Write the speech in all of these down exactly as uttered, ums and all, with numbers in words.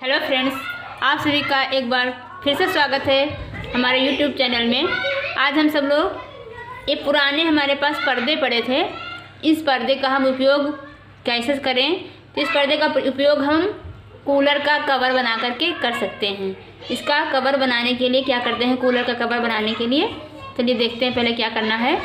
Hello friends, आप सभी का एक बार फिर से स्वागत है हमारे यूट्यूब चैनल में। आज हम सब लोग ये पुराने हमारे पास पर्दे पड़े थे, इस पर्दे का हम उपयोग कैसे करें। तो इस पर्दे का उपयोग हम कूलर का कवर बना करके कर सकते हैं। इसका कवर बनाने के लिए क्या करते हैं, कूलर का कवर बनाने के लिए चलिए देखते हैं पहले क्या करना है।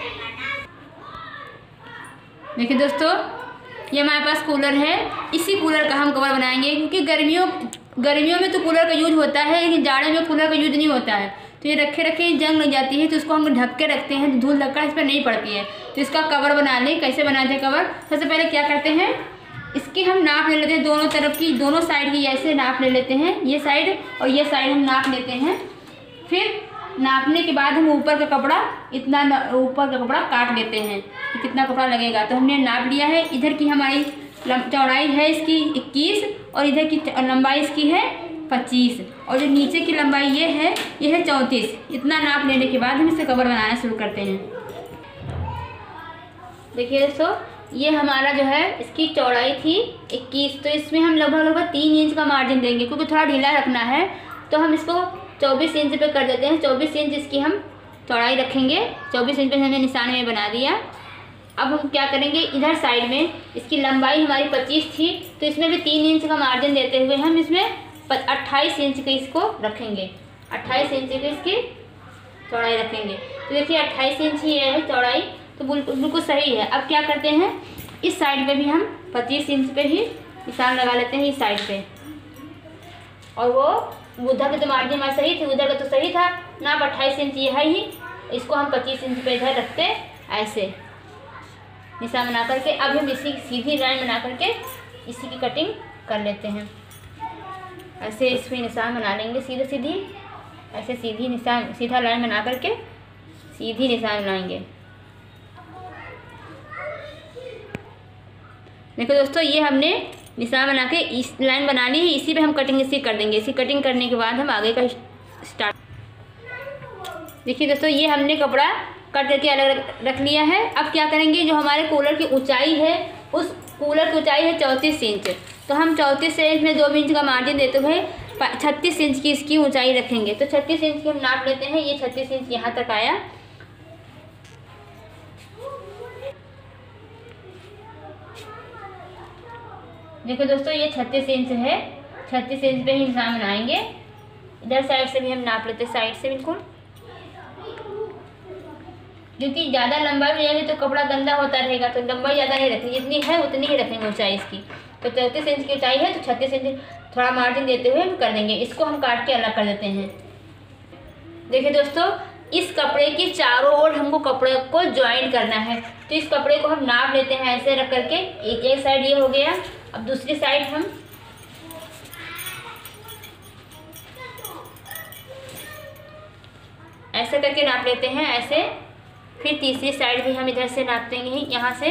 देखिए दोस्तों, ये हमारे पास कूलर है, इसी कूलर का हम कवर बनाएंगे क्योंकि गर्मियों गर्मियों में तो कूलर का यूज होता है, लेकिन जाड़े में कूलर का यूज नहीं होता है। तो ये रखे रखे जंग लग जाती है, तो उसको हम ढक के रखते हैं, धूल धक्का इस पर नहीं पड़ती है। तो इसका कवर बना लें। कैसे बनाते हैं कवर, सबसे पहले क्या करते हैं, इसकी हम नाप ले लेते हैं, दोनों तरफ की, दोनों साइड की ऐसे नाप ले लेते हैं, ये साइड और ये साइड हम नाप लेते हैं। फिर नापने के बाद हम ऊपर का कपड़ा, इतना ऊपर का कपड़ा काट लेते हैं कि कितना कपड़ा लगेगा। तो हमने नाप लिया है, इधर की हमारी चौड़ाई है इसकी इक्कीस और इधर की लंबाई इसकी है पच्चीस और जो नीचे की लंबाई ये है ये है चौंतीस। इतना नाप लेने के बाद हम इसे कवर बनाना शुरू करते हैं। देखिए दोस्तों, ये हमारा जो है इसकी चौड़ाई थी इक्कीस, तो इसमें हम लगभग लगभग तीन इंच का मार्जिन देंगे क्योंकि थोड़ा ढीला रखना है। तो हम इसको चौबीस इंच पे कर देते हैं। चौबीस इंच इसकी हम चौड़ाई रखेंगे। चौबीस इंच पे हमने निशान में बना दिया। अब हम क्या करेंगे, इधर साइड में इसकी लंबाई हमारी पच्चीस थी, तो इसमें भी तीन इंच का मार्जिन देते हुए हम इसमें अट्ठाईस इंच की इसको रखेंगे। अट्ठाईस इंच की इसकी चौड़ाई रखेंगे। तो देखिए अट्ठाईस इंच ही है चौड़ाई, तो बिल्कुल बिल्कुल सही है। अब क्या करते हैं, इस साइड पे भी हम पच्चीस इंच पे ही निशान लगा लेते हैं इस साइड पे। और वो उधर के तो मार्जिन हमारा सही थी, उधर का तो सही था नाप अट्ठाईस इंच ये है ही, इसको हम पच्चीस इंच पे इधर रखते ऐसे निशान बना करके। अब हम इसी सीधी लाइन बना करके इसी की कटिंग कर लेते हैं। ऐसे इसमें निशान बना लेंगे सीधे सीधी, ऐसे सीधी निशान सीधा लाइन बना करके सीधी निशान बनाएंगे। देखो दोस्तों, ये हमने निशान बना के इस लाइन बना ली है, इसी पे हम कटिंग इसी कर देंगे। इसी कटिंग करने के बाद हम आगे का स्टार्ट। देखिए दोस्तों, ये हमने कपड़ा कट करके अलग रख लिया है। अब क्या करेंगे, जो हमारे कूलर की ऊंचाई है, उस कूलर की ऊंचाई है चौंतीस इंच, तो हम चौंतीस इंच में दो इंच का मार्जिन देते हुए छत्तीस इंच की इसकी ऊंचाई रखेंगे। तो छत्तीस इंच की हम नाप लेते हैं। ये छत्तीस इंच यहाँ तक आया। देखो दोस्तों, ये छत्तीस इंच है, छत्तीस इंच पे ही निशान बनाएंगे। इधर साइड से भी हम नाप लेते हैं, साइड से बिल्कुल, क्योंकि ज़्यादा लंबाई में जाएगी तो कपड़ा गंदा होता रहेगा। तो लंबाई ज़्यादा नहीं रखेंगे, जितनी है उतनी ही रखेंगे ऊंचाई इसकी। तो चौंतीस इंच की ऊंचाई है, तो छत्तीस इंच थोड़ा मार्जिन देते हुए हम कर देंगे। इसको हम काट के अलग कर देते हैं। देखिए दोस्तों, इस कपड़े की चारों ओर हमको कपड़े को ज्वाइन करना है। तो इस कपड़े को हम नाप लेते हैं ऐसे रख करके। एक एक साइड ये हो गया। अब दूसरी साइड हम ऐसे करके नाप लेते हैं ऐसे। फिर तीसरी साइड भी हम इधर से नाप देंगे, यहाँ से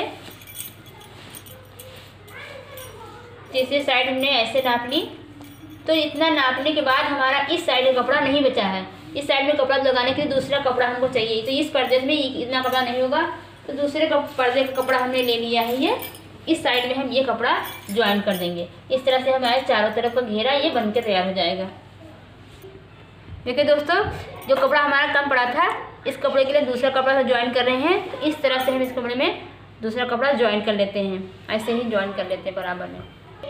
तीसरी साइड हमने ऐसे नाप ली। तो इतना नापने के बाद हमारा इस साइड का कपड़ा नहीं बचा है। इस साइड में कपड़ा लगाने के लिए दूसरा कपड़ा हमको चाहिए। तो इस पर्दे में इतना कपड़ा नहीं होगा, तो दूसरे पर्दे का कपड़ा हमने ले लिया है। ये इस साइड में हम ये कपड़ा ज्वाइन कर देंगे। इस तरह से हमारे चारों तरफ का घेरा ये बन के तैयार हो जाएगा। देखिए दोस्तों, जो कपड़ा हमारा कम पड़ा था, इस कपड़े के लिए दूसरा कपड़ा ज्वाइन कर रहे हैं। तो इस तरह से हम इस कपड़े में दूसरा कपड़ा ज्वाइन कर लेते हैं, ऐसे ही ज्वाइन कर लेते हैं बराबर में।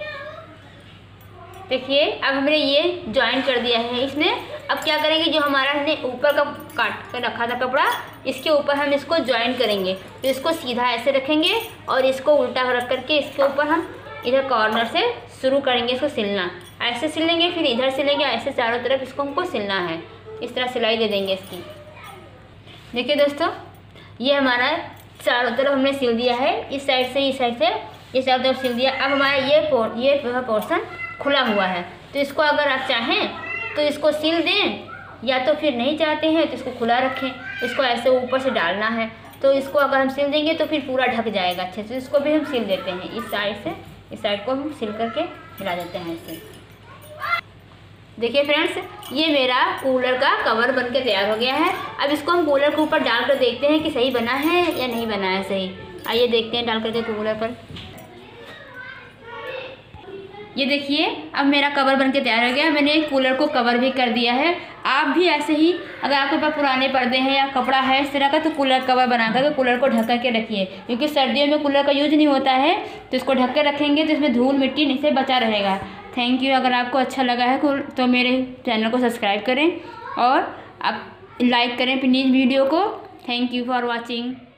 देखिए अब हमने ये ज्वाइन कर दिया है इसने। अब क्या करेंगे, जो हमारा हमने ऊपर का काट कर रखा था कपड़ा, इसके ऊपर हम इसको ज्वाइन करेंगे। तो इसको सीधा ऐसे रखेंगे और इसको उल्टा रख करके इसके ऊपर हम इधर कॉर्नर से शुरू करेंगे इसको सिलना। ऐसे सिलेंगे, फिर इधर सिलेंगे, ऐसे चारों तरफ इसको हमको सिलना है। इस तरह सिलाई दे देंगे इसकी। देखिए दोस्तों, ये हमारा चारों तरफ हमने सिल दिया है, इस साइड से इस साइड से ये चारों तरफ सिल दिया। अब हमारा ये पोर, ये पोर्शन खुला हुआ है, तो इसको अगर आप चाहें तो इसको सिल दें, या तो फिर नहीं चाहते हैं तो इसको खुला रखें। इसको ऐसे ऊपर से डालना है, तो इसको अगर हम सिल देंगे तो फिर पूरा ढक जाएगा अच्छे से। इसको भी हम सिल देते हैं, इस साइड से इस साइड को हम सिल करके मिला देते हैं ऐसे। देखिए फ्रेंड्स, ये मेरा कूलर का कवर बन के तैयार हो गया है। अब इसको हम कूलर के ऊपर डाल कर देखते हैं कि सही बना है या नहीं बना है सही। आइए देखते हैं डाल करके कूलर पर। ये देखिए अब मेरा कवर बन के तैयार हो गया। मैंने एक कूलर को कवर भी कर दिया है। आप भी ऐसे ही अगर आपके पास पुराने पर्दे हैं या कपड़ा है इस तरह का तो कूलर कवर बना कर कूलर को ढक के रखिए, क्योंकि सर्दियों में कूलर का यूज नहीं होता है तो इसको ढक के रखेंगे तो इसमें धूल मिट्टी नहीं से बचा रहेगा। Thank you. अगर आपको अच्छा लगा है तो मेरे चैनल को सब्सक्राइब करें और आप लाइक करें प्लीज़ वीडियो को। Thank you for watching.